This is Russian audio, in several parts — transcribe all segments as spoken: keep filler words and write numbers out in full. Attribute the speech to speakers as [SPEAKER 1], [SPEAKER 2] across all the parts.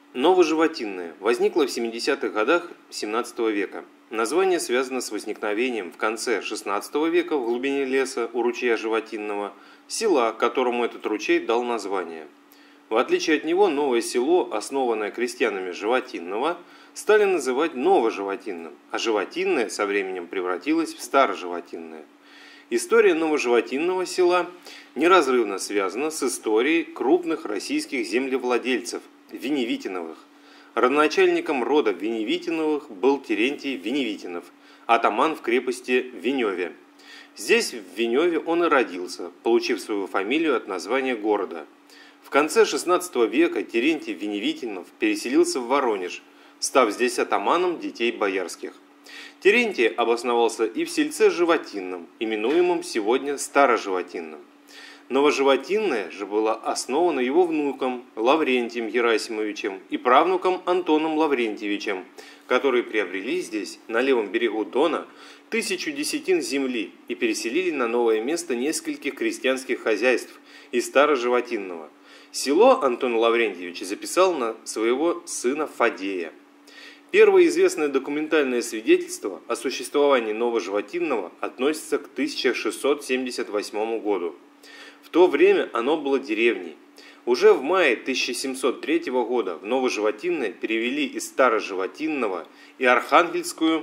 [SPEAKER 1] Новоживотинное возникло в семидесятых годах семнадцатого века. Название связано с возникновением в конце шестнадцатого века в глубине леса у ручья Животинного села, которому этот ручей дал название. В отличие от него, новое село, основанное крестьянами Животинного, стали называть Новоживотинным, а Животинное со временем превратилось в Староживотинное. История Новоживотинного села неразрывно связана с историей крупных российских землевладельцев Веневитиновых. Родоначальником рода Веневитиновых был Терентий Веневитинов, атаман в крепости Веневе. Здесь, в Веневе, он и родился, получив свою фамилию от названия города. В конце шестнадцатого века Терентий Веневитинов переселился в Воронеж, став здесь атаманом детей боярских. Терентий обосновался и в сельце Животинном, именуемом сегодня Староживотинным. Новоживотинное же было основано его внуком Лаврентием Герасимовичем и правнуком Антоном Лаврентьевичем, которые приобрели здесь, на левом берегу Дона, тысячу десятин земли и переселили на новое место нескольких крестьянских хозяйств из Староживотинного. Село Антон Лаврентьевич записал на своего сына Фадея. Первое известное документальное свидетельство о существовании Новоживотинного относится к тысяча шестьсот семьдесят восьмому году. В то время оно было деревней. Уже в мае тысяча семьсот третьего года в Новоживотинное перевели из Староживотинного и Архангельскую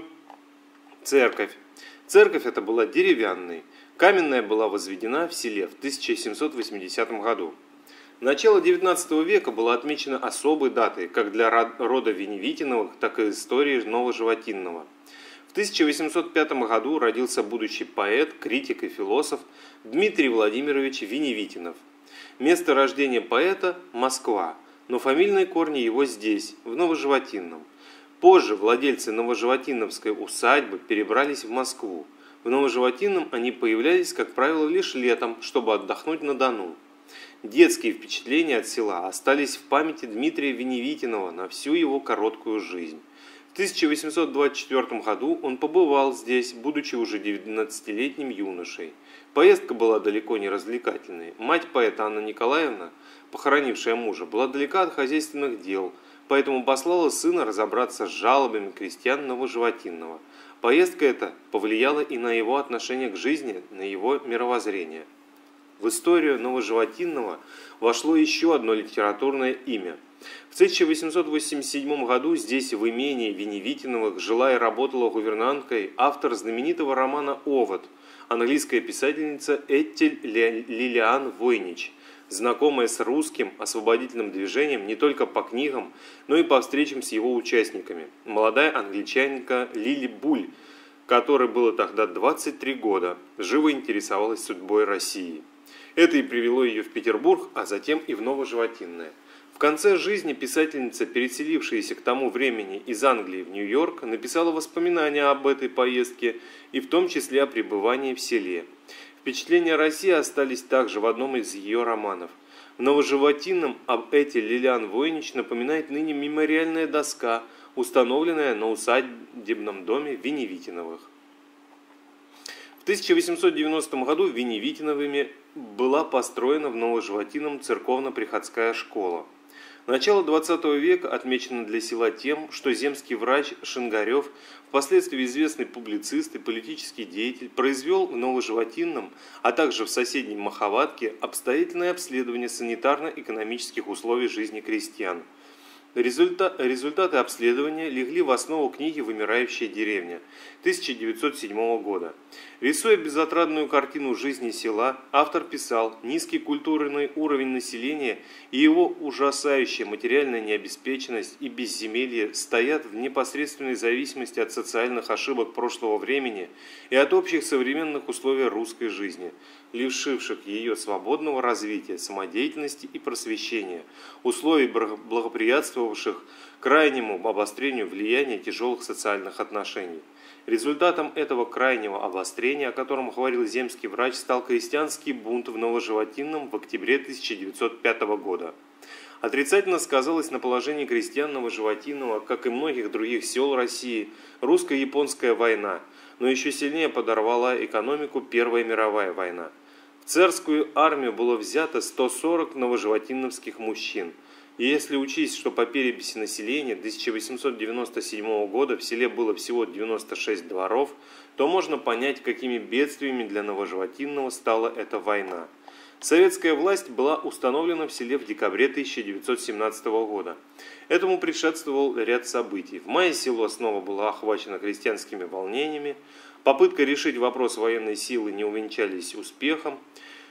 [SPEAKER 1] церковь. Церковь эта была деревянной, каменная была возведена в селе в тысяча семьсот восьмидесятом году. Начало девятнадцатого века было отмечено особой датой как для рода Веневитиновых, так и истории Новоживотинного. В тысяча восемьсот пятом году родился будущий поэт, критик и философ Дмитрий Владимирович Веневитинов. Место рождения поэта – Москва, но фамильные корни его здесь, в Новоживотинном. Позже владельцы Новоживотинновской усадьбы перебрались в Москву. В Новоживотинном они появлялись, как правило, лишь летом, чтобы отдохнуть на Дону. Детские впечатления от села остались в памяти Дмитрия Веневитинова на всю его короткую жизнь. В тысяча восемьсот двадцать четвёртом году он побывал здесь, будучи уже девятнадцатилетним юношей. Поездка была далеко не развлекательной. Мать поэта Анна Николаевна, похоронившая мужа, была далека от хозяйственных дел, поэтому послала сына разобраться с жалобами крестьян Новоживотинного. Поездка эта повлияла и на его отношение к жизни, на его мировоззрение. В историю Новоживотинного вошло еще одно литературное имя. В тысяча восемьсот восемьдесят седьмом году здесь, в имении Веневитиновых, жила и работала гувернанткой автор знаменитого романа «Овод», английская писательница Этель Лилиан Войнич, знакомая с русским освободительным движением не только по книгам, но и по встречам с его участниками. Молодая англичанка Лили Буль, которой было тогда двадцать три года, живо интересовалась судьбой России. Это и привело ее в Петербург, а затем и в Новоживотинное. В конце жизни писательница, переселившаяся к тому времени из Англии в Нью-Йорк, написала воспоминания об этой поездке и в том числе о пребывании в селе. Впечатления о России остались также в одном из ее романов. В Новоживотинном об Этель Лилиан Войнич напоминает ныне мемориальная доска, установленная на усадебном доме Веневитиновых. В тысяча восемьсот девяностом году Веневитиновыми была построена в Новоживотинном церковно-приходская школа. Начало двадцатого века отмечено для села тем, что земский врач Шингарев, впоследствии известный публицист и политический деятель, произвел в Новоживотинном, а также в соседней Маховатке обстоятельное обследование санитарно-экономических условий жизни крестьян. Результа... Результаты обследования легли в основу книги «Вымирающая деревня» тысяча девятьсот седьмого года. Рисуя безотрадную картину жизни села, автор писал: низкий культурный уровень населения и его ужасающая материальная необеспеченность и безземелье стоят в непосредственной зависимости от социальных ошибок прошлого времени и от общих современных условий русской жизни, лишивших ее свободного развития, самодеятельности и просвещения, условий благоприятствовавших крайнему обострению влияния тяжелых социальных отношений. Результатом этого крайнего обострения, о котором говорил земский врач, стал крестьянский бунт в Новоживотинном в октябре тысяча девятьсот пятого года. Отрицательно сказалось на положении крестьян Новоживотинного, как и многих других сел России, русско-японская война, но еще сильнее подорвала экономику Первая мировая война. В царскую армию было взято сто сорок новоживотинновских мужчин. И если учесть, что по переписи населения тысяча восемьсот девяносто седьмого года в селе было всего девяносто шесть дворов, то можно понять, какими бедствиями для Новоживотинного стала эта война. Советская власть была установлена в селе в декабре тысяча девятьсот семнадцатого года. Этому предшествовал ряд событий. В мае село снова было охвачено крестьянскими волнениями. Попытка решить вопрос военной силы не увенчались успехом.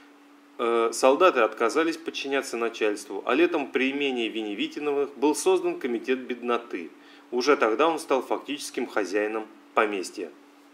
[SPEAKER 1] Солдаты отказались подчиняться начальству, а летом при имении Веневитиновых был создан комитет бедноты. Уже тогда он стал фактическим хозяином поместья.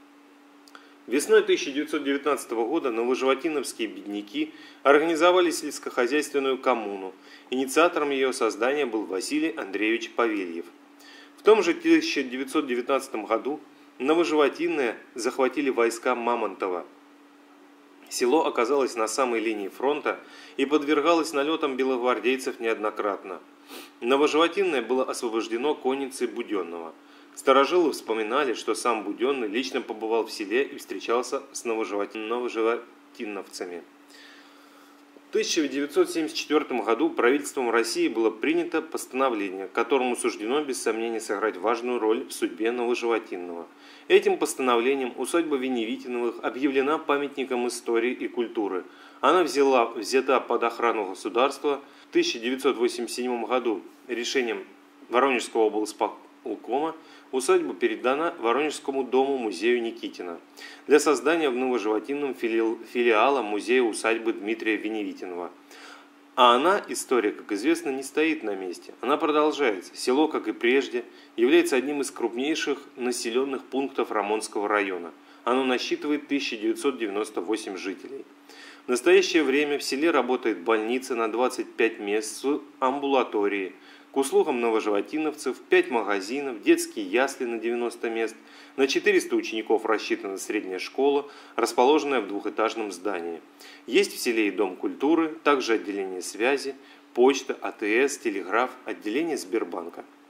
[SPEAKER 1] Весной тысяча девятьсот девятнадцатого года новоживотиновские бедняки организовали сельскохозяйственную коммуну. Инициатором ее создания был Василий Андреевич Павельев. В том же тысяча девятьсот девятнадцатом году Новоживотинное захватили войска Мамонтова. Село оказалось на самой линии фронта и подвергалось налетам белогвардейцев неоднократно. Новоживотинное было освобождено конницей Буденного. Старожилы вспоминали, что сам Буденный лично побывал в селе и встречался с новоживотиновцами. В тысяча девятьсот семьдесят четвёртом году правительством России было принято постановление, которому суждено без сомнения сыграть важную роль в судьбе Новоживотинного. Этим постановлением усадьба Веневитиновых объявлена памятником истории и культуры. Она взяла, взята под охрану государства. В тысяча девятьсот восемьдесят седьмом году решением Воронежского облсполкома усадьба передана Воронежскому дому-музею Никитина для создания в Новоживотинном филиала музея-усадьбы Дмитрия Веневитинова. А она, история, как известно, не стоит на месте. Она продолжается. Село, как и прежде, является одним из крупнейших населенных пунктов Рамонского района. Оно насчитывает тысяча девятьсот девяносто восемь жителей. В настоящее время в селе работает больница на двадцать пять мест с амбулаторией. К услугам новоживотиновцев пять магазинов, детские ясли на девяносто мест, на четыреста учеников рассчитана средняя школа, расположенная в двухэтажном здании. Есть в селе и дом культуры, также отделение связи, почта, АТС, телеграф, отделение Сбербанка.